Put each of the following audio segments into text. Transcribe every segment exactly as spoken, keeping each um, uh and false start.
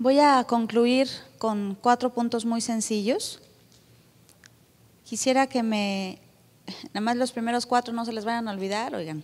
Voy a concluir con cuatro puntos muy sencillos. Quisiera que me, nada más los primeros cuatro no se les vayan a olvidar, oigan.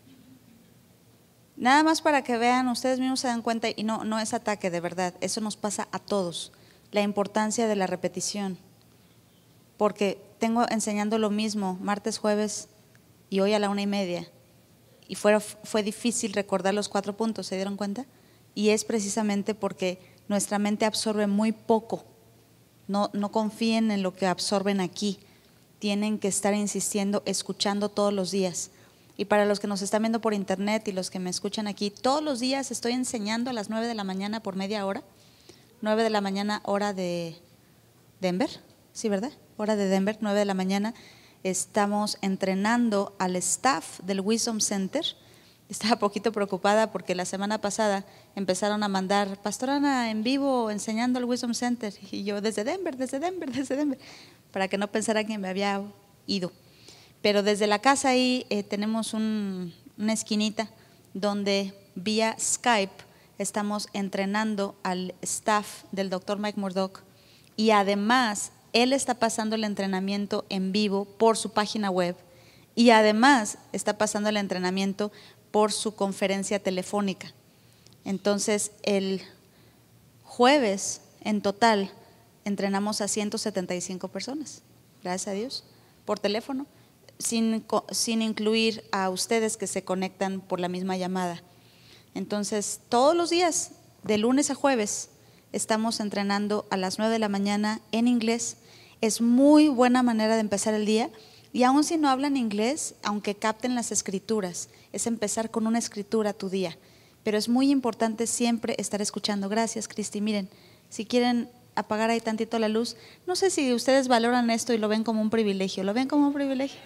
Nada más para que vean, ustedes mismos se dan cuenta, y no, no es ataque, de verdad, eso nos pasa a todos, la importancia de la repetición. Porque tengo enseñando lo mismo martes, jueves y hoy a la una y media, y fue, fue difícil recordar los cuatro puntos, ¿se dieron cuenta? Y es precisamente porque nuestra mente absorbe muy poco. No, no confíen en lo que absorben aquí, tienen que estar insistiendo, escuchando todos los días. Y para los que nos están viendo por internet y los que me escuchan aquí, todos los días estoy enseñando a las nueve de la mañana por media hora, nueve de la mañana hora de Denver, ¿sí verdad? Hora de Denver, nueve de la mañana, estamos entrenando al staff del Wisdom Center. Estaba poquito preocupada porque la semana pasada empezaron a mandar, Pastora Ana en vivo enseñando al Wisdom Center, y yo desde Denver, desde Denver, desde Denver, para que no pensaran que me había ido. Pero desde la casa ahí eh, tenemos un, una esquinita donde vía Skype estamos entrenando al staff del doctor Mike Murdock, y además él está pasando el entrenamiento en vivo por su página web, y además está pasando el entrenamiento por su conferencia telefónica. Entonces el jueves en total entrenamos a ciento setenta y cinco personas, gracias a Dios, por teléfono, sin, sin incluir a ustedes que se conectan por la misma llamada. Entonces todos los días, de lunes a jueves, estamos entrenando a las nueve de la mañana en inglés. Es muy buena manera de empezar el día. Y aun si no hablan inglés, aunque capten las escrituras, es empezar con una escritura tu día. Pero es muy importante siempre estar escuchando. Gracias, Cristi. Miren, si quieren apagar ahí tantito la luz, no sé si ustedes valoran esto y lo ven como un privilegio. ¿Lo ven como un privilegio?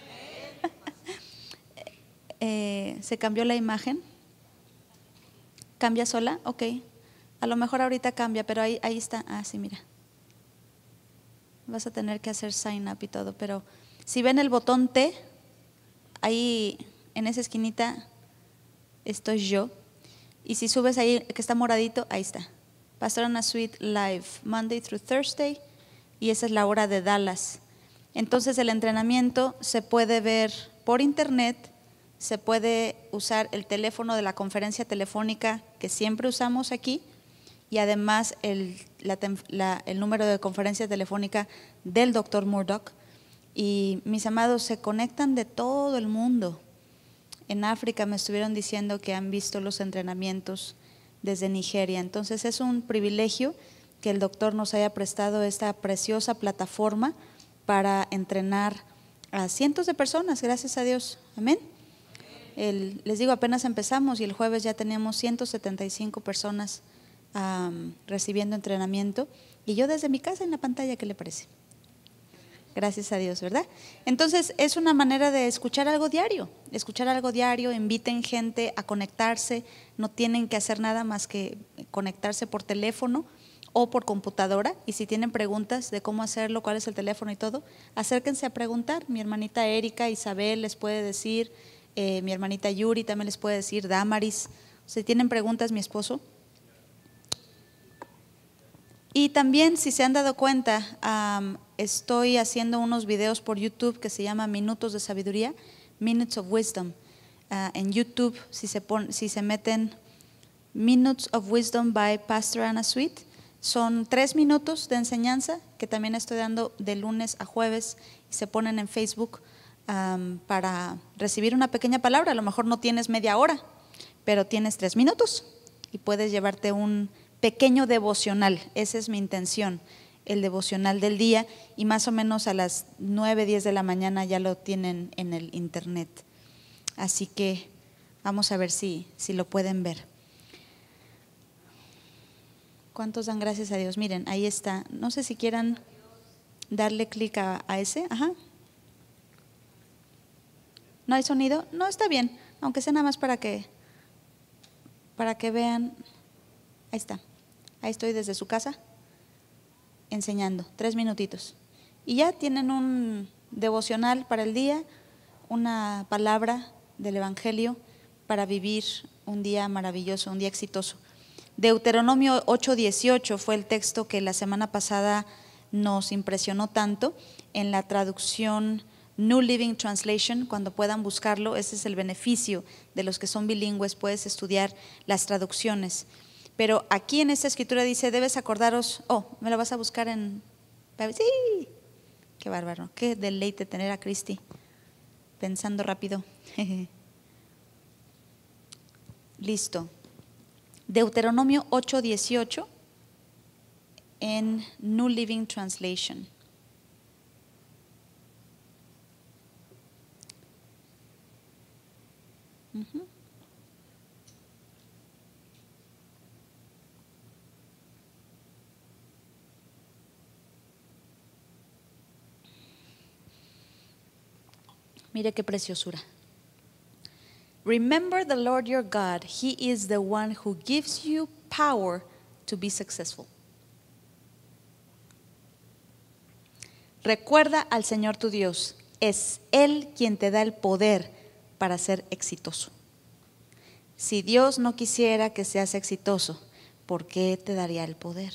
eh, ¿Se cambió la imagen? ¿Cambia sola? Ok. A lo mejor ahorita cambia, pero ahí, ahí está. Ah, sí, mira. Vas a tener que hacer sign up y todo, pero si ven el botón T, ahí en esa esquinita estoy yo. Y si subes ahí que está moradito, ahí está. Pastora Ana Suite Live, Monday through Thursday, y esa es la hora de Dallas. Entonces el entrenamiento se puede ver por internet, se puede usar el teléfono de la conferencia telefónica que siempre usamos aquí, y además el, la, la, el número de conferencia telefónica del doctor Murdock. Y mis amados, se conectan de todo el mundo. En África me estuvieron diciendo que han visto los entrenamientos desde Nigeria. Entonces es un privilegio que el doctor nos haya prestado esta preciosa plataforma para entrenar a cientos de personas, gracias a Dios. Amén. El, les digo, apenas empezamos y el jueves ya teníamos ciento setenta y cinco personas um, recibiendo entrenamiento, y yo desde mi casa en la pantalla. ¿Qué le parece? Gracias a Dios, ¿verdad? Entonces es una manera de escuchar algo diario, escuchar algo diario. Inviten gente a conectarse, no tienen que hacer nada más que conectarse por teléfono o por computadora, y si tienen preguntas de cómo hacerlo, cuál es el teléfono y todo, acérquense a preguntar. Mi hermanita Erika, Isabel les puede decir, eh, mi hermanita Yuri también les puede decir, Damaris, si tienen preguntas, mi esposo. Y también, si se han dado cuenta, um, estoy haciendo unos videos por YouTube que se llama Minutos de Sabiduría, Minutes of Wisdom. Uh, en YouTube, si se, pon, si se meten Minutes of Wisdom by Pastor Ana Suite, son tres minutos de enseñanza que también estoy dando de lunes a jueves, y se ponen en Facebook um, para recibir una pequeña palabra. A lo mejor no tienes media hora, pero tienes tres minutos y puedes llevarte un pequeño devocional. Esa es mi intención, el devocional del día, y más o menos a las nueve, diez de la mañana ya lo tienen en el internet. Así que vamos a ver si, si lo pueden ver. ¿Cuántos dan gracias a Dios? Miren, ahí está. No sé si quieran darle clic a, a ese. Ajá. ¿No hay sonido? No, está bien, aunque sea nada más para que, para que vean. Ahí está. Ahí estoy desde su casa enseñando, tres minutitos. Y ya tienen un devocional para el día, una palabra del Evangelio para vivir un día maravilloso, un día exitoso. Deuteronomio ocho dieciocho fue el texto que la semana pasada nos impresionó tanto en la traducción New Living Translation. Cuando puedan buscarlo, ese es el beneficio de los que son bilingües, puedes estudiar las traducciones. Pero aquí en esta escritura dice, debes acordaros, oh, ¿me lo vas a buscar en? Sí, qué bárbaro, qué deleite tener a Cristi pensando rápido. Listo. Deuteronomio ocho dieciocho en New Living Translation. Uh-huh. Mire qué preciosura. Remember the Lord your God, He is the one who gives you power to be successful. Recuerda al Señor tu Dios, es Él quien te da el poder para ser exitoso. Si Dios no quisiera que seas exitoso, ¿por qué te daría el poder?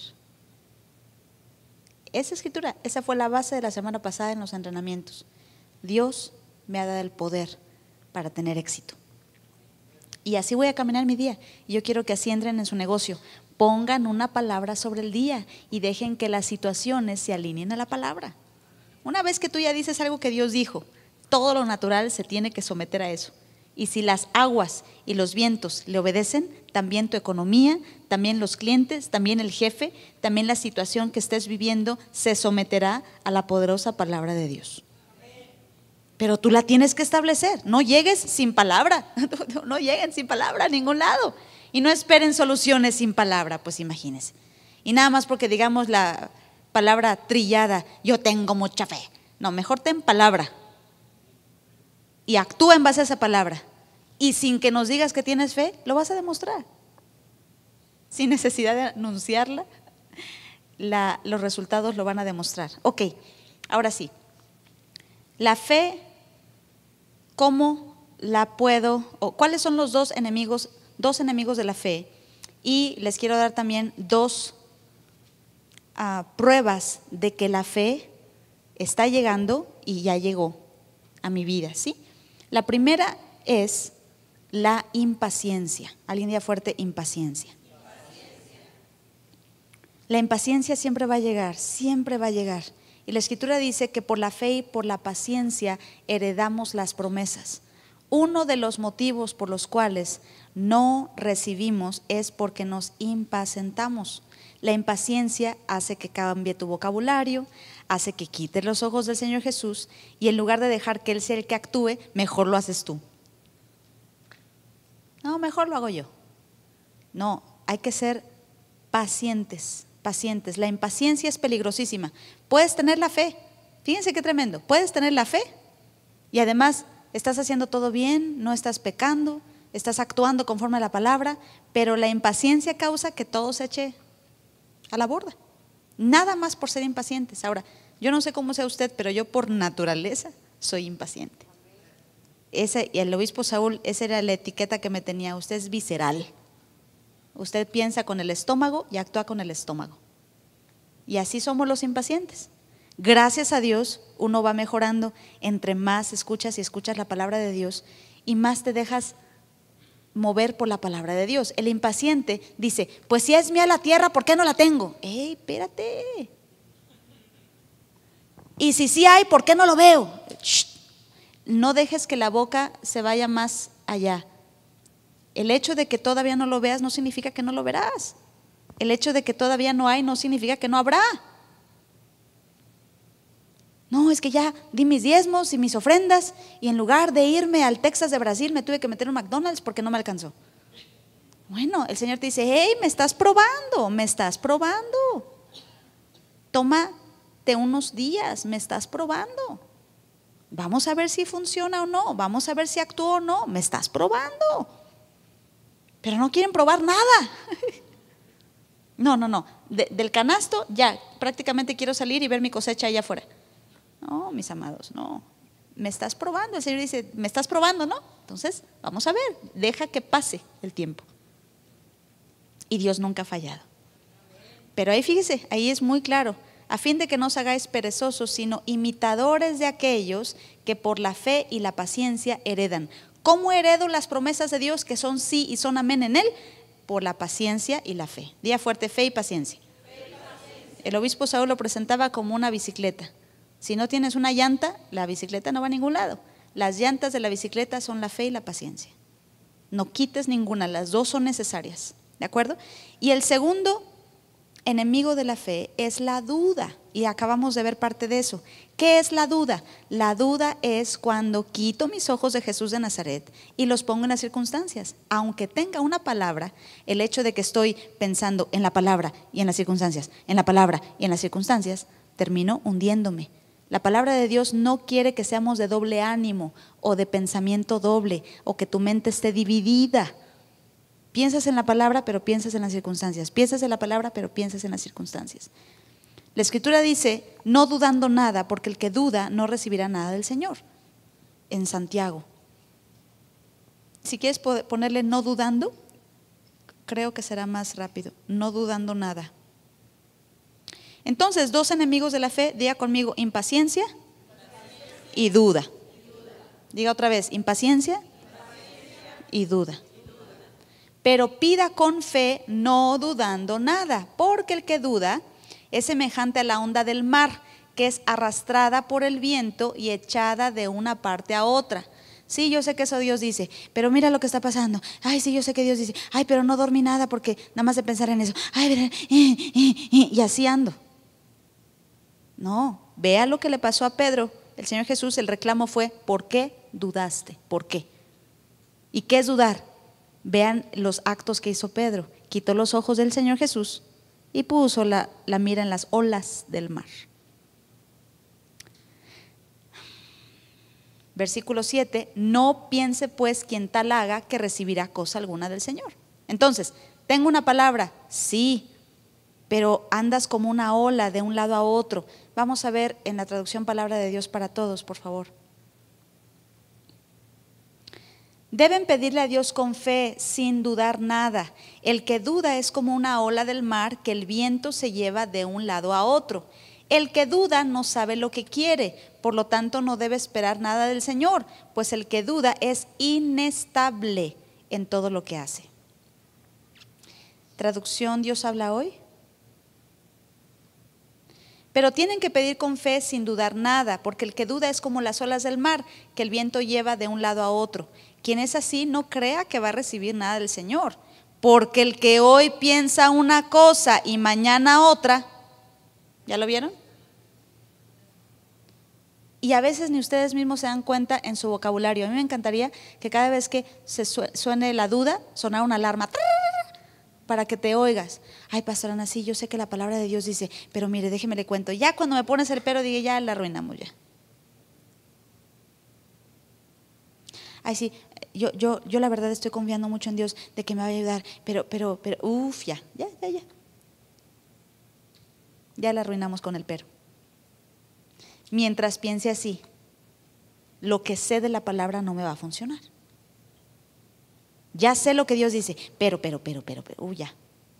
Esa escritura, esa fue la base de la semana pasada en los entrenamientos. Dios me ha dado el poder para tener éxito. Y así voy a caminar mi día. Y yo quiero que así entren en su negocio. Pongan una palabra sobre el día y dejen que las situaciones se alineen a la palabra. Una vez que tú ya dices algo que Dios dijo, todo lo natural se tiene que someter a eso. Y si las aguas y los vientos le obedecen, también tu economía, también los clientes, también el jefe, también la situación que estés viviendo se someterá a la poderosa palabra de Dios. Pero tú la tienes que establecer. No llegues sin palabra. No lleguen sin palabra a ningún lado. Y no esperen soluciones sin palabra, pues imagínense. Y nada más porque digamos la palabra trillada, yo tengo mucha fe. No, mejor ten palabra. Y actúa en base a esa palabra. Y sin que nos digas que tienes fe, lo vas a demostrar. Sin necesidad de anunciarla, la, los resultados lo van a demostrar. Ok, ahora sí. La fe, ¿cómo la puedo? O ¿cuáles son los dos enemigos, dos enemigos de la fe? Y les quiero dar también dos uh, pruebas de que la fe está llegando y ya llegó a mi vida, ¿sí? La primera es la impaciencia. Alguien diga fuerte, impaciencia. La impaciencia siempre va a llegar, siempre va a llegar. Y la Escritura dice que por la fe y por la paciencia heredamos las promesas. Uno de los motivos por los cuales no recibimos es porque nos impacientamos. La impaciencia hace que cambie tu vocabulario, hace que quites los ojos del Señor Jesús y en lugar de dejar que Él sea el que actúe, mejor lo haces tú. No, mejor lo hago yo. No, hay que ser pacientes. Pacientes. La impaciencia es peligrosísima. Puedes tener la fe, fíjense qué tremendo, puedes tener la fe y además estás haciendo todo bien, no estás pecando, estás actuando conforme a la palabra, pero la impaciencia causa que todo se eche a la borda, nada más por ser impacientes. Ahora, yo no sé cómo sea usted, pero yo por naturaleza soy impaciente. Ese, y el obispo Saúl, esa era la etiqueta que me tenía, usted es visceral. Usted piensa con el estómago y actúa con el estómago. Y así somos los impacientes. Gracias a Dios uno va mejorando. Entre más escuchas y escuchas la palabra de Dios y más te dejas mover por la palabra de Dios. El impaciente dice, pues si es mía la tierra, ¿por qué no la tengo? ¡Ey, espérate! Y si sí hay, ¿por qué no lo veo? Shh. No dejes que la boca se vaya más allá. El hecho de que todavía no lo veas no significa que no lo verás. El hecho de que todavía no hay no significa que no habrá. No, es que ya di mis diezmos y mis ofrendas y en lugar de irme al Texas de Brasil me tuve que meter en un McDonald's porque no me alcanzó. Bueno, el Señor te dice, hey, me estás probando, me estás probando. Tómate unos días, me estás probando. Vamos a ver si funciona o no, vamos a ver si actúo o no, me estás probando. Pero no quieren probar nada. No, no, no. De, del canasto ya prácticamente quiero salir y ver mi cosecha allá afuera. No, mis amados, no. Me estás probando. El Señor dice, me estás probando, ¿no? Entonces, vamos a ver. Deja que pase el tiempo. Y Dios nunca ha fallado. Pero ahí fíjese, ahí es muy claro: a fin de que no os hagáis perezosos, sino imitadores de aquellos que por la fe y la paciencia heredan. ¿Cómo heredo las promesas de Dios que son sí y son amén en Él? Por la paciencia y la fe. Diga fuerte: fe y paciencia. Fe y paciencia. El obispo Saúl lo presentaba como una bicicleta. Si no tienes una llanta, la bicicleta no va a ningún lado. Las llantas de la bicicleta son la fe y la paciencia. No quites ninguna, las dos son necesarias. ¿De acuerdo? Y el segundo enemigo de la fe es la duda, y acabamos de ver parte de eso. ¿Qué es la duda? La duda es cuando quito mis ojos de Jesús de Nazaret y los pongo en las circunstancias. Aunque tenga una palabra, el hecho de que estoy pensando en la palabra y en las circunstancias, en la palabra y en las circunstancias, termino hundiéndome. La palabra de Dios no quiere que seamos de doble ánimo o de pensamiento doble, o que tu mente esté dividida. Piensas en la palabra, pero piensas en las circunstancias. Piensas en la palabra, pero piensas en las circunstancias. La Escritura dice: no dudando nada, porque el que duda no recibirá nada del Señor. En Santiago. Si quieres ponerle no dudando, creo que será más rápido. No dudando nada. Entonces, dos enemigos de la fe, diga conmigo: impaciencia y duda. Diga otra vez: impaciencia y duda. Pero pida con fe, no dudando nada, porque el que duda es semejante a la onda del mar, que es arrastrada por el viento y echada de una parte a otra. Sí, yo sé que eso Dios dice, pero mira lo que está pasando. Ay, sí, yo sé que Dios dice, ay, pero no dormí nada porque nada más de pensar en eso. Ay, eh, eh, eh, y así ando. No, vea lo que le pasó a Pedro. El Señor Jesús, el reclamo fue: ¿por qué dudaste? ¿Por qué? ¿Y qué es dudar? Vean los actos que hizo Pedro. Quitó los ojos del Señor Jesús y puso la, la mira en las olas del mar. Versículo siete: no piense pues quien tal haga que recibirá cosa alguna del Señor. Entonces, tengo una palabra, sí, pero andas como una ola de un lado a otro. Vamos a ver en la traducción Palabra de Dios para Todos, por favor. Deben pedirle a Dios con fe, sin dudar nada. El que duda es como una ola del mar que el viento se lleva de un lado a otro. El que duda no sabe lo que quiere, por lo tanto no debe esperar nada del Señor, pues el que duda es inestable en todo lo que hace. Traducción Dios habla hoy. Pero tienen que pedir con fe sin dudar nada, porque el que duda es como las olas del mar que el viento lleva de un lado a otro. Quien es así no crea que va a recibir nada del Señor, porque el que hoy piensa una cosa y mañana otra, ¿ya lo vieron? Y a veces ni ustedes mismos se dan cuenta en su vocabulario. A mí me encantaría que cada vez que se suene la duda, sonara una alarma para que te oigas. Ay, pastor Ana, sí, yo sé que la palabra de Dios dice, pero mire, déjeme le cuento. Ya cuando me pones el pero, dije, ya la arruinamos ya. Ay, sí, yo, yo, yo la verdad estoy confiando mucho en Dios de que me va a ayudar, pero, pero, pero, uff, ya, ya, ya, ya. Ya la arruinamos con el pero. Mientras piense así, lo que sé de la palabra no me va a funcionar. Ya sé lo que Dios dice, pero, pero, pero, pero, pero, uh, ya.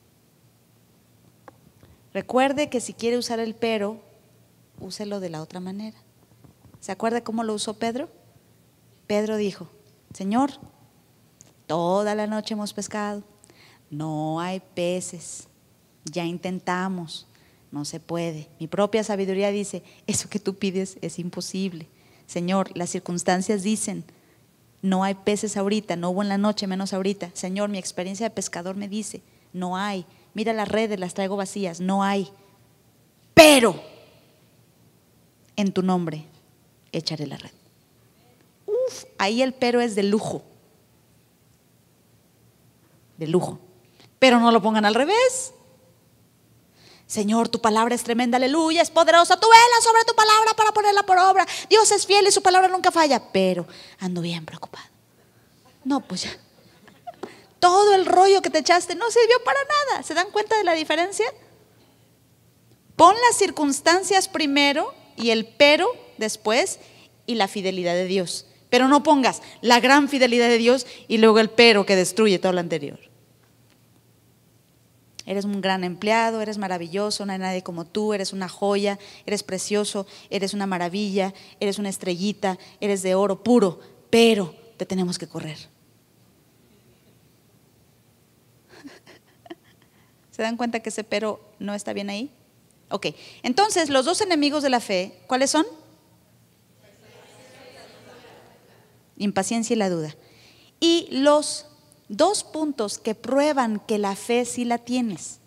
Recuerde que si quiere usar el pero, úselo de la otra manera. ¿Se acuerda cómo lo usó Pedro? Pedro dijo: Señor, toda la noche hemos pescado, no hay peces, ya intentamos, no se puede. Mi propia sabiduría dice, eso que tú pides es imposible. Señor, las circunstancias dicen, no hay peces ahorita, no hubo en la noche, menos ahorita. Señor, mi experiencia de pescador me dice, no hay. Mira las redes, las traigo vacías, no hay. Pero en tu nombre echaré la red. Uf, ahí el pero es de lujo. De lujo. Pero no lo pongan al revés. Señor, tu palabra es tremenda, aleluya, es poderosa, tú vela sobre tu palabra para ponerla por obra. Dios es fiel y su palabra nunca falla. Pero ando bien preocupado. No, pues ya. Todo el rollo que te echaste no sirvió para nada. ¿Se dan cuenta de la diferencia? Pon las circunstancias primero y el pero después y la fidelidad de Dios. Pero no pongas la gran fidelidad de Dios y luego el pero que destruye todo lo anterior. Eres un gran empleado, eres maravilloso, no hay nadie como tú, eres una joya, eres precioso, eres una maravilla, eres una estrellita, eres de oro puro, pero te tenemos que correr. ¿Se dan cuenta que ese pero no está bien ahí? Ok, entonces los dos enemigos de la fe, ¿cuáles son? Impaciencia y la duda. Y los dos puntos que prueban que la fe sí la tienes.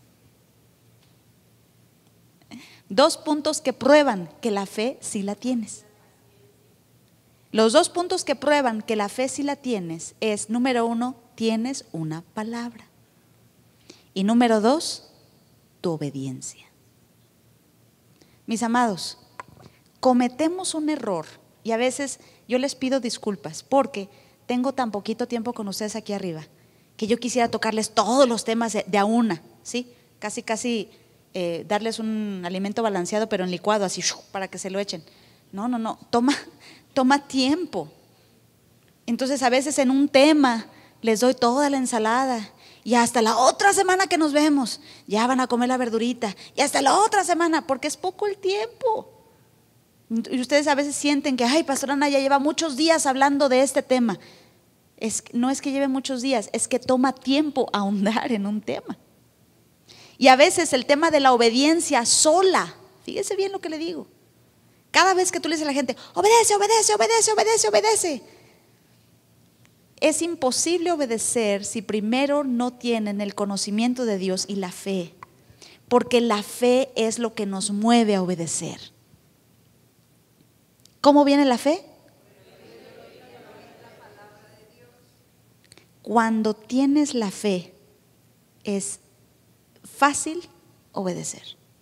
Dos puntos que prueban que la fe sí la tienes. Los dos puntos que prueban que la fe sí la tienes es, número uno, tienes una palabra. Y número dos, tu obediencia. Mis amados, cometemos un error y a veces yo les pido disculpas porque tengo tan poquito tiempo con ustedes aquí arriba que yo quisiera tocarles todos los temas de, de a una, ¿sí? Casi, casi eh, darles un alimento balanceado pero en licuado, así para que se lo echen. No, no, no, toma, toma tiempo. Entonces a veces en un tema les doy toda la ensalada y hasta la otra semana que nos vemos ya van a comer la verdurita y hasta la otra semana porque es poco el tiempo. Y ustedes a veces sienten que, ay, pastora Ana ya lleva muchos días hablando de este tema. Es, no es que lleve muchos días, es que toma tiempo ahondar en un tema. Y a veces el tema de la obediencia sola, fíjese bien lo que le digo. Cada vez que tú le dices a la gente, obedece, obedece, obedece, obedece, obedece. Es imposible obedecer si primero no tienen el conocimiento de Dios y la fe. Porque la fe es lo que nos mueve a obedecer. ¿Cómo viene la fe? Cuando tienes la fe, es fácil obedecer.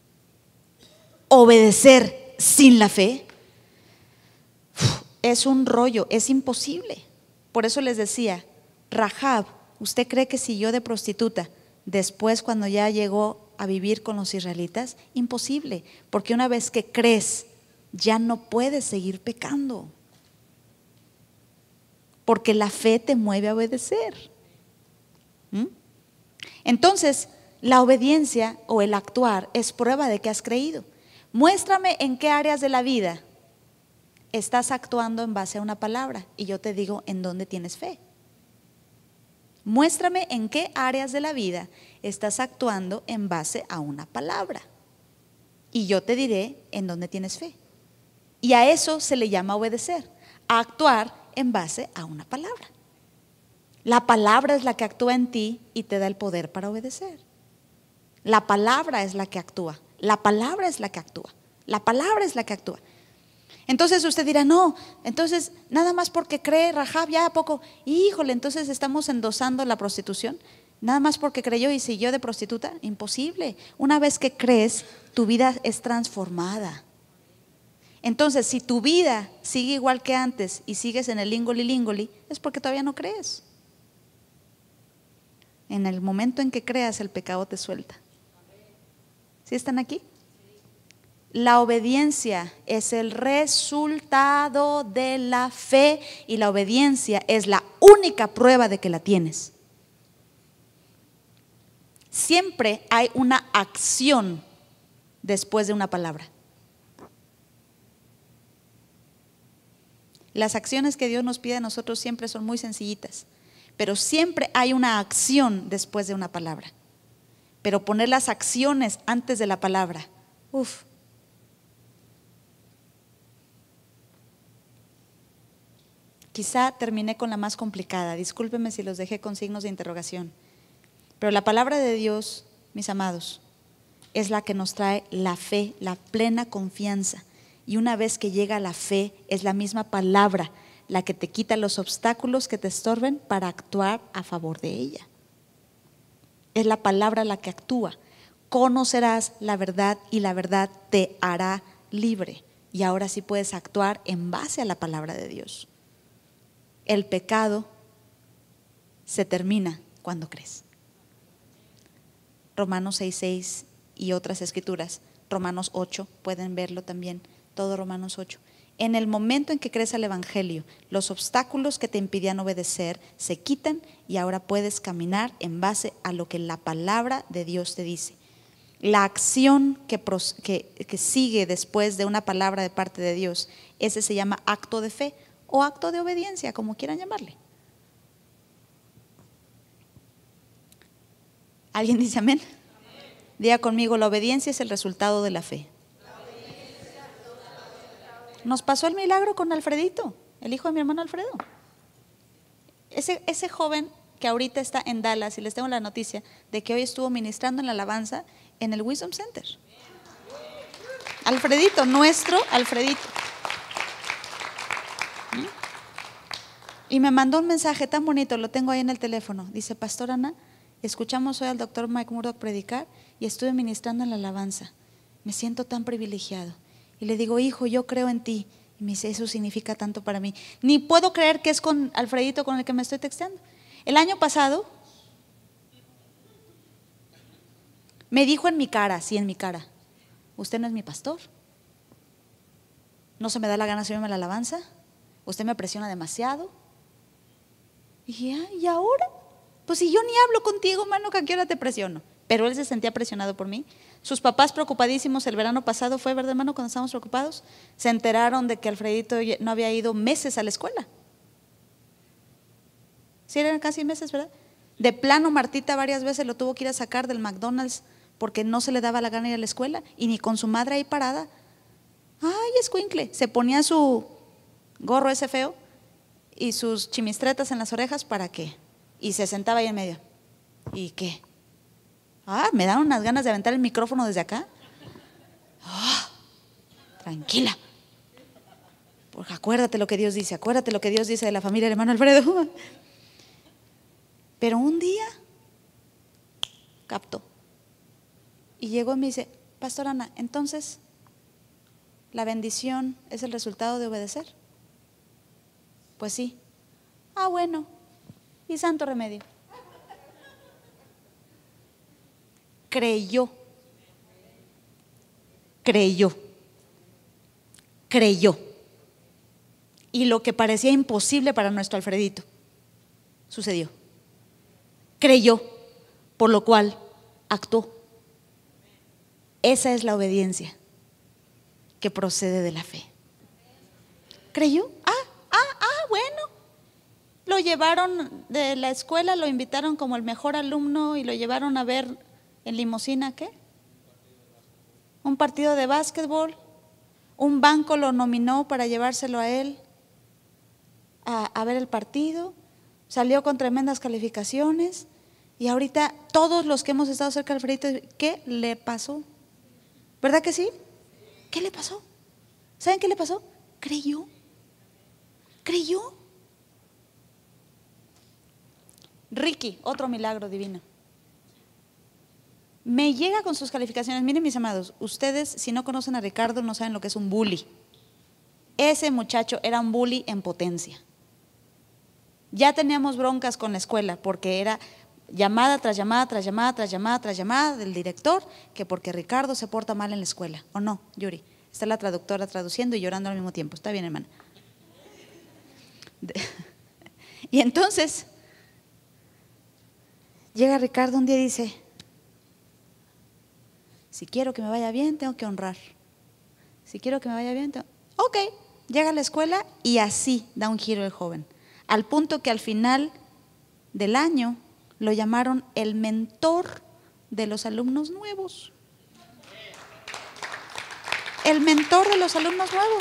Obedecer sin la fe es un rollo, es imposible. Por eso les decía, Rahab, ¿usted cree que siguió de prostituta después cuando ya llegó a vivir con los israelitas? Imposible, porque una vez que crees, ya no puedes seguir pecando. Porque la fe te mueve a obedecer. ¿Mm? Entonces, la obediencia o el actuar es prueba de que has creído. Muéstrame en qué áreas de la vida estás actuando en base a una palabra y yo te digo en dónde tienes fe. Muéstrame en qué áreas de la vida estás actuando en base a una palabra y yo te diré en dónde tienes fe. Y a eso se le llama obedecer, a actuar en base a una palabra. La palabra es la que actúa en ti y te da el poder para obedecer. La palabra es la que actúa, la palabra es la que actúa, la palabra es la que actúa. Entonces usted dirá, no, entonces nada más porque cree Rahab ya a poco, híjole, entonces estamos endosando la prostitución. Nada más porque creyó y siguió de prostituta, imposible. Una vez que crees, tu vida es transformada. Entonces, si tu vida sigue igual que antes y sigues en el lingoli lingoli, es porque todavía no crees. En el momento en que creas, el pecado te suelta. ¿Sí están aquí? La obediencia es el resultado de la fe y la obediencia es la única prueba de que la tienes. Siempre hay una acción después de una palabra. Las acciones que Dios nos pide a nosotros siempre son muy sencillitas, pero siempre hay una acción después de una palabra. Pero poner las acciones antes de la palabra, uff. Quizá terminé con la más complicada, discúlpenme si los dejé con signos de interrogación, pero la palabra de Dios, mis amados, es la que nos trae la fe, la plena confianza. Y una vez que llega la fe, es la misma palabra la que te quita los obstáculos que te estorben para actuar a favor de ella. Es la palabra la que actúa. Conocerás la verdad y la verdad te hará libre. Y ahora sí puedes actuar en base a la palabra de Dios. El pecado se termina cuando crees. Romanos seis seis y otras escrituras. Romanos ocho, pueden verlo también. Todo Romanos ocho. En el momento en que crees al Evangelio, los obstáculos que te impidían obedecer se quitan y ahora puedes caminar en base a lo que la palabra de Dios te dice. La acción que, que, que sigue después de una palabra de parte de Dios, ese se llama acto de fe o acto de obediencia, como quieran llamarle. ¿Alguien dice amén? Amén. Diga conmigo, la obediencia es el resultado de la fe. Nos pasó el milagro con Alfredito, el hijo de mi hermano Alfredo. Ese, ese joven que ahorita está en Dallas, y les tengo la noticia de que hoy estuvo ministrando en la alabanza en el Wisdom Center. Alfredito, nuestro Alfredito. Y me mandó un mensaje tan bonito, lo tengo ahí en el teléfono. Dice, Pastor Ana, escuchamos hoy al doctor Mike Murdock predicar y estuve ministrando en la alabanza. Me siento tan privilegiado. Y le digo, hijo, yo creo en ti. Y me dice, eso significa tanto para mí. Ni puedo creer que es con Alfredito con el que me estoy texteando. El año pasado me dijo en mi cara, sí, en mi cara, usted no es mi pastor. No se me da la gana subirme a la alabanza. Usted me presiona demasiado. Y dije, ah, ¿y ahora? Pues si yo ni hablo contigo, mano, ¿que a qué hora te presiono? Pero él se sentía presionado por mí. Sus papás preocupadísimos el verano pasado, fue, ¿verdad, hermano? Cuando estábamos preocupados, se enteraron de que Alfredito no había ido meses a la escuela. Sí, eran casi meses, ¿verdad? De plano, Martita varias veces lo tuvo que ir a sacar del McDonald's porque no se le daba la gana ir a la escuela y ni con su madre ahí parada. Ay, escuincle, se ponía su gorro ese feo y sus chimistretas en las orejas, ¿para qué? Y se sentaba ahí en medio. ¿Y qué? Ah, me dan unas ganas de aventar el micrófono desde acá. Oh, tranquila. Porque acuérdate lo que Dios dice, acuérdate lo que Dios dice de la familia del hermano Alfredo. Pero un día captó y llegó y me dice, Pastor Ana, entonces la bendición es el resultado de obedecer. Pues sí. Ah, bueno, y santo remedio. Creyó, creyó, creyó. Y lo que parecía imposible para nuestro Alfredito sucedió. Creyó, por lo cual actuó. Esa es la obediencia que procede de la fe. ¿Creyó? Ah, ah, ah, bueno. Lo llevaron de la escuela, lo invitaron como el mejor alumno y lo llevaron a ver en limusina, ¿qué? Un partido de básquetbol. Un banco lo nominó para llevárselo a él a, a ver el partido. Salió con tremendas calificaciones. Y ahorita todos los que hemos estado cerca de Alfredito, ¿qué le pasó? ¿Verdad que sí? ¿Qué le pasó? ¿Saben qué le pasó? Creyó. Creyó. Ricky, otro milagro divino. Me llega con sus calificaciones. Miren, mis amados, ustedes si no conocen a Ricardo no saben lo que es un bully. Ese muchacho era un bully en potencia. Ya teníamos broncas con la escuela porque era llamada tras llamada, tras llamada, tras llamada, tras llamada del director, que porque Ricardo se porta mal en la escuela. ¿O no, Yuri? Está la traductora traduciendo y llorando al mismo tiempo. Está bien, hermana. Y entonces llega Ricardo un día y dice, si quiero que me vaya bien, tengo que honrar. Si quiero que me vaya bien, tengo... ok, llega a la escuela y así da un giro el joven. Al punto que al final del año lo llamaron el mentor de los alumnos nuevos. El mentor de los alumnos nuevos.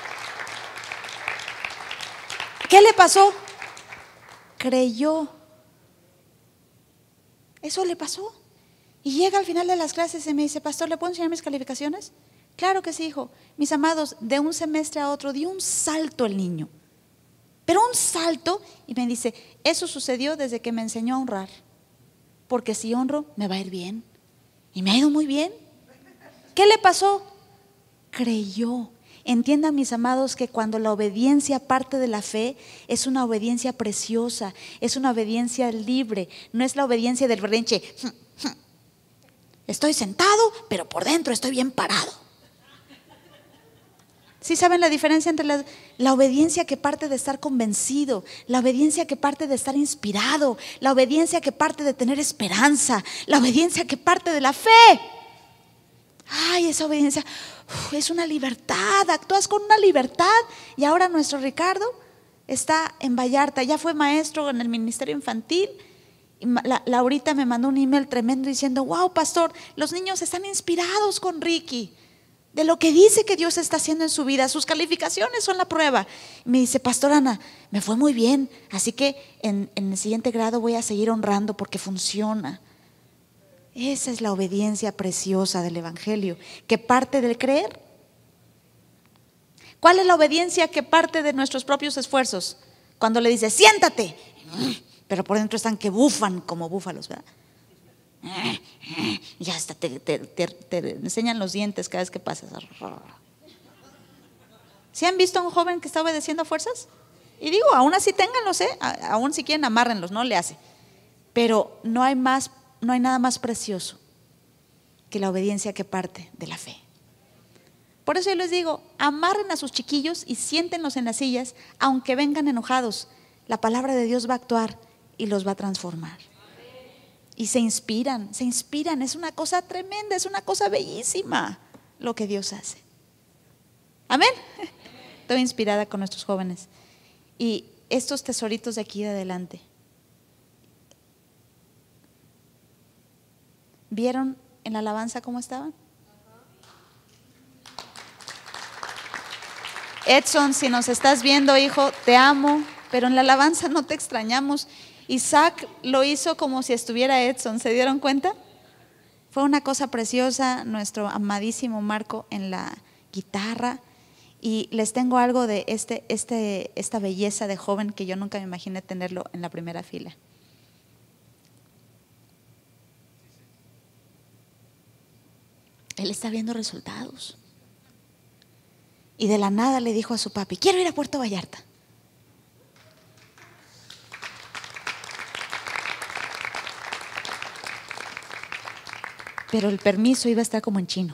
¿Qué le pasó? Creyó. Eso le pasó. Y llega al final de las clases y me dice, pastor, ¿le puedo enseñar mis calificaciones? Claro que sí, hijo. Mis amados, de un semestre a otro dio un salto el niño. Pero un salto, y me dice, eso sucedió desde que me enseñó a honrar. Porque si honro, me va a ir bien. Y me ha ido muy bien. ¿Qué le pasó? Creyó. Entiendan, mis amados, que cuando la obediencia parte de la fe, es una obediencia preciosa, es una obediencia libre, no es la obediencia del berrinche. Estoy sentado, pero por dentro estoy bien parado. ¿Sí saben la diferencia entre la, la obediencia que parte de estar convencido, la obediencia que parte de estar inspirado, la obediencia que parte de tener esperanza, la obediencia que parte de la fe? Ay, esa obediencia uf, es una libertad, actúas con una libertad. Y ahora nuestro Ricardo está en Vallarta, ya fue maestro en el ministerio infantil. Y la, Laurita me mandó un email tremendo diciendo: wow, pastor, los niños están inspirados con Ricky, de lo que dice que Dios está haciendo en su vida. Sus calificaciones son la prueba. Y me dice: pastor Ana, me fue muy bien, así que en, en el siguiente grado voy a seguir honrando porque funciona. Esa es la obediencia preciosa del evangelio, que parte del creer. ¿Cuál es la obediencia que parte de nuestros propios esfuerzos? Cuando le dice: siéntate, pero por dentro están que bufan como búfalos, ¿verdad? Ya hasta te, te, te, te enseñan los dientes cada vez que pasas. ¿Sí han visto a un joven que está obedeciendo a fuerzas? Y digo, aún así ténganlos, ¿eh? Aún si quieren amárrenlos, no le hace. Pero no hay más, no hay nada más precioso que la obediencia que parte de la fe. Por eso yo les digo, amarren a sus chiquillos y siéntenlos en las sillas, aunque vengan enojados. La palabra de Dios va a actuar y los va a transformar. Y se inspiran, se inspiran, es una cosa tremenda, es una cosa bellísima lo que Dios hace. Amén. Estoy inspirada con nuestros jóvenes. Y estos tesoritos de aquí de adelante, ¿vieron en la alabanza cómo estaban? Edson, si nos estás viendo, hijo, te amo, pero en la alabanza no te extrañamos. Isaac lo hizo como si estuviera Edson, ¿se dieron cuenta? Fue una cosa preciosa, nuestro amadísimo Marco en la guitarra. Y les tengo algo de este, este, esta belleza de joven que yo nunca me imaginé tenerlo en la primera fila. Él está viendo resultados. Y de la nada le dijo a su papi: quiero ir a Puerto Vallarta. Pero el permiso iba a estar como en chino.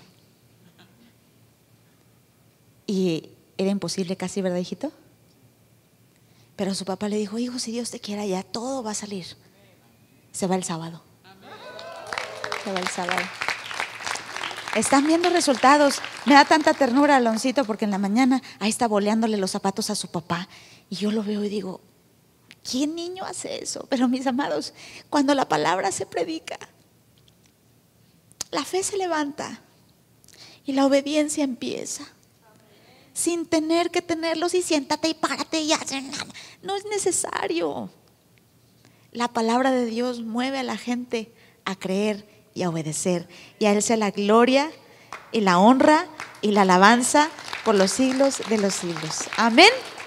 Y era imposible casi, ¿verdad, hijito? Pero su papá le dijo: hijo, si Dios te quiera, ya todo va a salir. Se va el sábado. Se va el sábado. Están viendo resultados. Me da tanta ternura Aloncito, porque en la mañana ahí está boleándole los zapatos a su papá. Y yo lo veo y digo: ¿qué niño hace eso? Pero mis amados, cuando la palabra se predica, la fe se levanta y la obediencia empieza. Sin tener que tenerlos y siéntate y párate y haz. No es necesario. La palabra de Dios mueve a la gente a creer y a obedecer. Y a Él sea la gloria y la honra y la alabanza por los siglos de los siglos. Amén.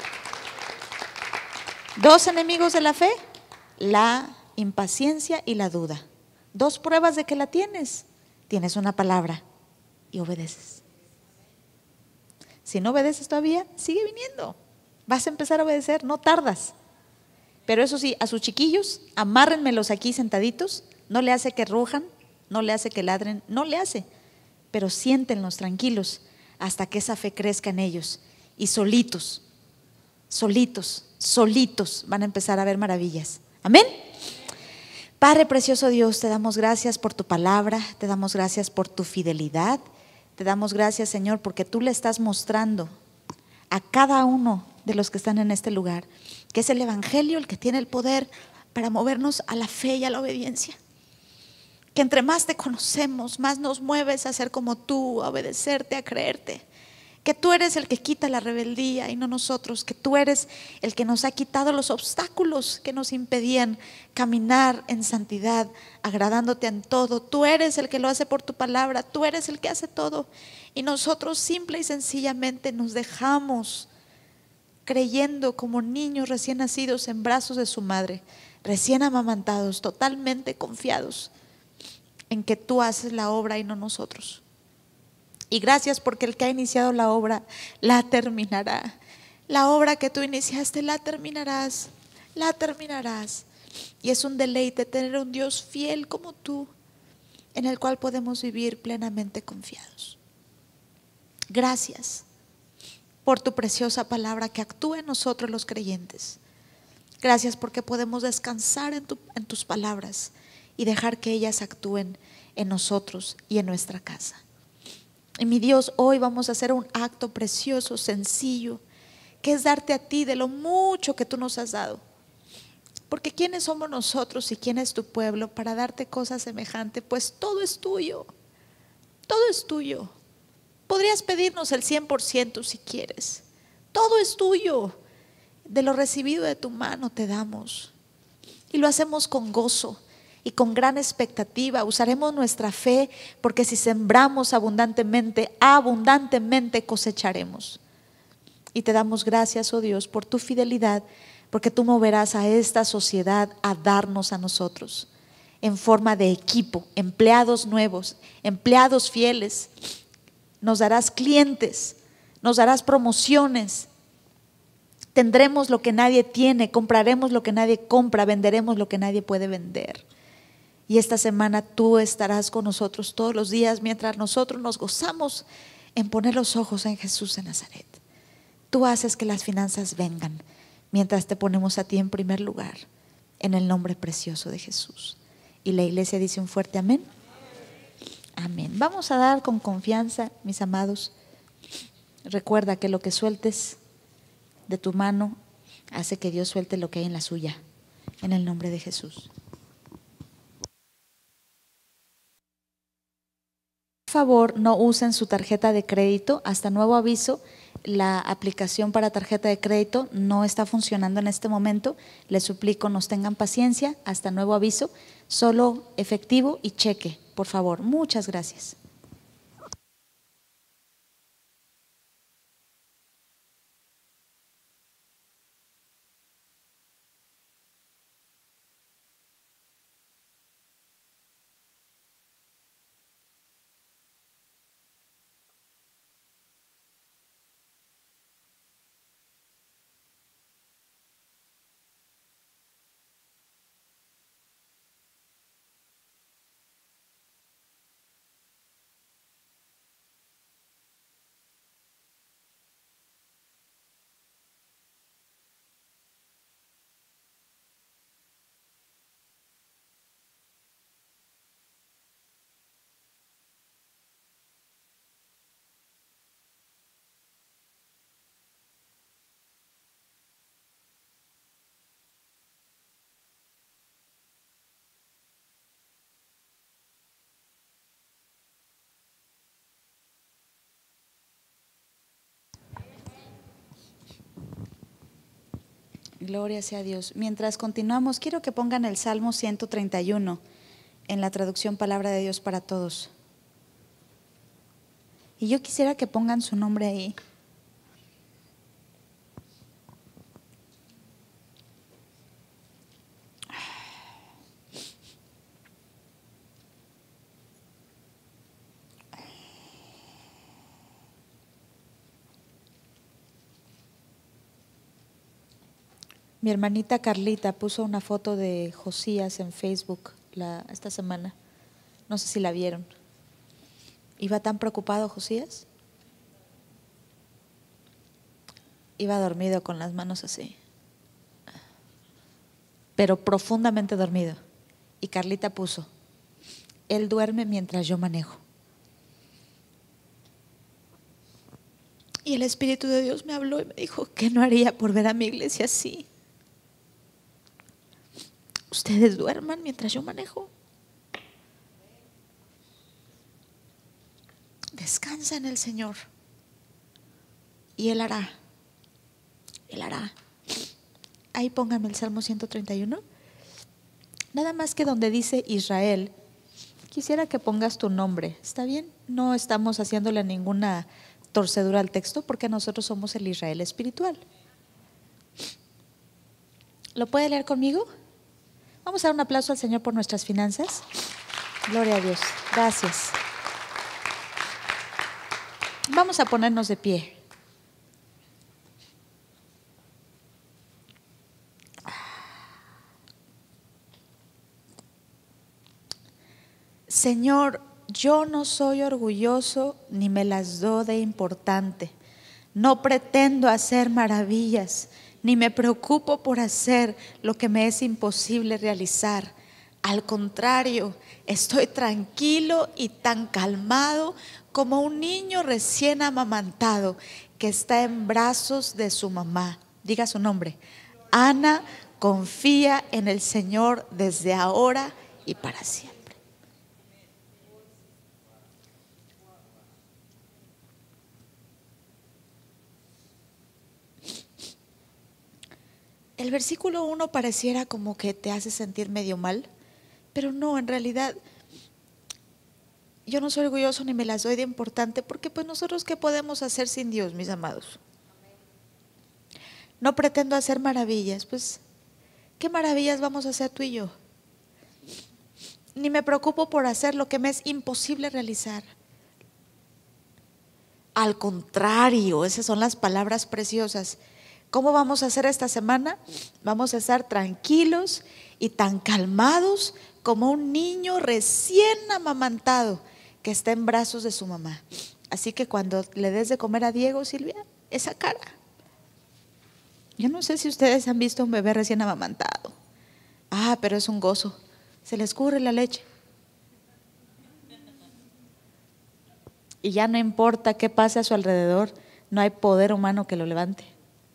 Dos enemigos de la fe: la impaciencia y la duda. Dos pruebas de que la tienes. Tienes una palabra y obedeces. Si no obedeces todavía, sigue viniendo. Vas a empezar a obedecer, no tardas. Pero eso sí, a sus chiquillos, amárrenmelos aquí sentaditos. No le hace que rujan, no le hace que ladren, no le hace. Pero siéntenlos tranquilos hasta que esa fe crezca en ellos. Y solitos, solitos, solitos van a empezar a ver maravillas. Amén. Padre precioso Dios, te damos gracias por tu palabra, te damos gracias por tu fidelidad, te damos gracias, Señor, porque tú le estás mostrando a cada uno de los que están en este lugar que es el evangelio el que tiene el poder para movernos a la fe y a la obediencia. Que entre más te conocemos, más nos mueves a ser como tú, a obedecerte, a creerte. Que tú eres el que quita la rebeldía y no nosotros, que tú eres el que nos ha quitado los obstáculos que nos impedían caminar en santidad, agradándote en todo. Tú eres el que lo hace por tu palabra, tú eres el que hace todo. Y nosotros simple y sencillamente nos dejamos creyendo como niños recién nacidos en brazos de su madre, recién amamantados, totalmente confiados en que tú haces la obra y no nosotros. Y gracias porque el que ha iniciado la obra la terminará. La obra que tú iniciaste la terminarás, la terminarás. Y es un deleite tener un Dios fiel como tú, en el cual podemos vivir plenamente confiados. Gracias. por tu preciosa palabra que actúa en nosotros los creyentes. Gracias porque podemos descansar en, tu, en tus palabras y dejar que ellas actúen en nosotros y en nuestra casa. Y mi Dios, hoy vamos a hacer un acto precioso, sencillo, que es darte a ti de lo mucho que tú nos has dado. Porque ¿quiénes somos nosotros y quién es tu pueblo para darte cosas semejantes? Pues todo es tuyo, todo es tuyo. Podrías pedirnos el cien por ciento si quieres. Todo es tuyo. De lo recibido de tu mano te damos. Y lo hacemos con gozo y con gran expectativa. Usaremos nuestra fe, porque si sembramos abundantemente, abundantemente cosecharemos. Y te damos gracias, oh Dios, por tu fidelidad, porque tú moverás a esta sociedad a darnos a nosotros en forma de equipo, empleados nuevos, empleados fieles. Nos darás clientes, nos darás promociones. Tendremos lo que nadie tiene, compraremos lo que nadie compra, venderemos lo que nadie puede vender. Y esta semana tú estarás con nosotros todos los días mientras nosotros nos gozamos en poner los ojos en Jesús de Nazaret. Tú haces que las finanzas vengan mientras te ponemos a ti en primer lugar, en el nombre precioso de Jesús. Y la iglesia dice un fuerte amén. Amén. Vamos a dar con confianza, mis amados. Recuerda que lo que sueltes de tu mano hace que Dios suelte lo que hay en la suya, en el nombre de Jesús. Por favor, no usen su tarjeta de crédito. Hasta nuevo aviso, la aplicación para tarjeta de crédito no está funcionando en este momento. Les suplico nos tengan paciencia. Hasta nuevo aviso, solo efectivo y cheque, por favor. Muchas gracias. Gloria sea a Dios. Mientras continuamos, quiero que pongan el Salmo ciento treinta y uno en la traducción Palabra de Dios para Todos. Y yo quisiera que pongan su nombre ahí. Mi hermanita Carlita puso una foto de Josías en Facebook la, esta semana. No sé si la vieron. ¿Iba tan preocupado Josías? Iba dormido con las manos así, pero profundamente dormido. Y Carlita puso: él duerme mientras yo manejo. Y el Espíritu de Dios me habló y me dijo: ¿qué no haría por ver a mi iglesia así? Ustedes duerman mientras yo manejo. Descansa en el Señor y Él hará. Él hará. Ahí pónganme el Salmo ciento treinta y uno. Nada más que donde dice Israel, quisiera que pongas tu nombre. ¿Está bien? No estamos haciéndole ninguna torcedura al texto, porque nosotros somos el Israel espiritual. ¿Lo puede leer conmigo? Vamos a dar un aplauso al Señor por nuestras finanzas. Gloria a Dios. Gracias. Vamos a ponernos de pie. Señor, yo no soy orgulloso ni me las doy de importante. No pretendo hacer maravillas, ni me preocupo por hacer lo que me es imposible realizar. Al contrario, estoy tranquilo y tan calmado como un niño recién amamantado que está en brazos de su mamá. Diga su nombre. Ana confía en el Señor desde ahora y para siempre. El versículo uno pareciera como que te hace sentir medio mal, pero no, en realidad yo no soy orgulloso ni me las doy de importante, porque pues nosotros ¿qué podemos hacer sin Dios, mis amados? No pretendo hacer maravillas, pues ¿qué maravillas vamos a hacer tú y yo? Ni me preocupo por hacer lo que me es imposible realizar. Al contrario, esas son las palabras preciosas. ¿Cómo vamos a hacer esta semana? Vamos a estar tranquilos y tan calmados como un niño recién amamantado que está en brazos de su mamá. Así que cuando le des de comer a Diego, Silvia, esa cara. Yo no sé si ustedes han visto un bebé recién amamantado. Ah, pero es un gozo. Se le escurre la leche. Y ya no importa qué pase a su alrededor, no hay poder humano que lo levante.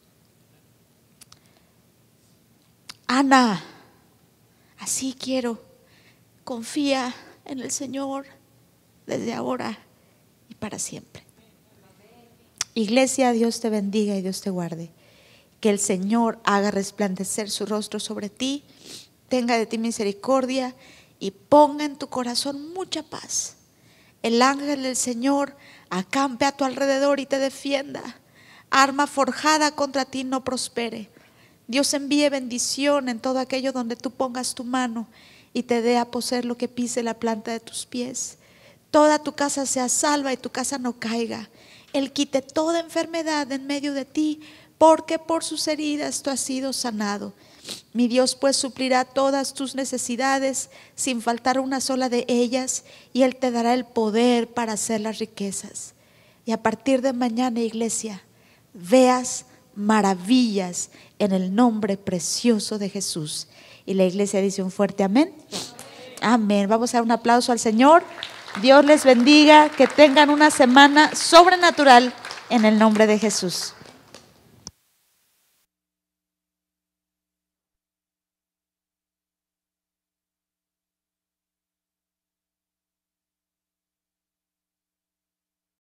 Ana, así quiero. Confía en el Señor desde ahora y para siempre. Iglesia, Dios te bendiga y Dios te guarde. Que el Señor haga resplandecer su rostro sobre ti, tenga de ti misericordia y ponga en tu corazón mucha paz. El ángel del Señor acampe a tu alrededor y te defienda. Arma forjada contra ti no prospere. Dios envíe bendición en todo aquello donde tú pongas tu mano y te dé a poseer lo que pise la planta de tus pies. Toda tu casa sea salva y tu casa no caiga. Él quite toda enfermedad en medio de ti, porque por sus heridas tú has sido sanado. Mi Dios pues suplirá todas tus necesidades sin faltar una sola de ellas, y Él te dará el poder para hacer las riquezas. Y a partir de mañana, iglesia, veas maravillas en el nombre precioso de Jesús. Y la iglesia dice un fuerte amén. Amén. Vamos a dar un aplauso al Señor. Dios les bendiga, que tengan una semana sobrenatural en el nombre de Jesús.